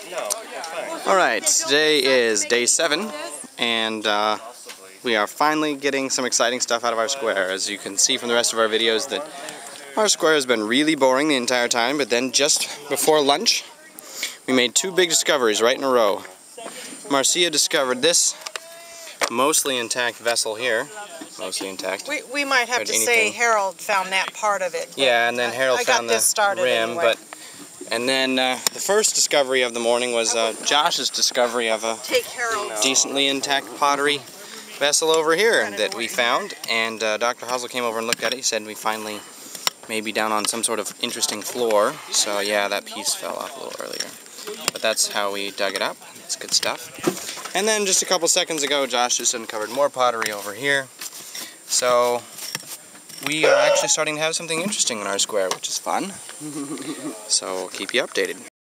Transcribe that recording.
Alright, today is day 7, and we are finally getting some exciting stuff out of our square. As you can see from the rest of our videos, that our square has been really boring the entire time, but then just before lunch, we made 2 big discoveries right in a row. Marcia discovered this mostly intact vessel here. Mostly intact. We might have to say Harold found that part of it. Yeah, and then Harold found the rim, anyway. And then the first discovery of the morning was Josh's discovery of a decently intact pottery vessel over here that we found. And Dr. Hazel came over and looked at it. He said we finally may be down on some sort of interesting floor. So yeah, that piece fell off a little earlier. But that's how we dug it up. It's good stuff. And then just a couple seconds ago, Josh just uncovered more pottery over here. So we are actually starting to have something interesting in our square, which is fun. So we'll keep you updated.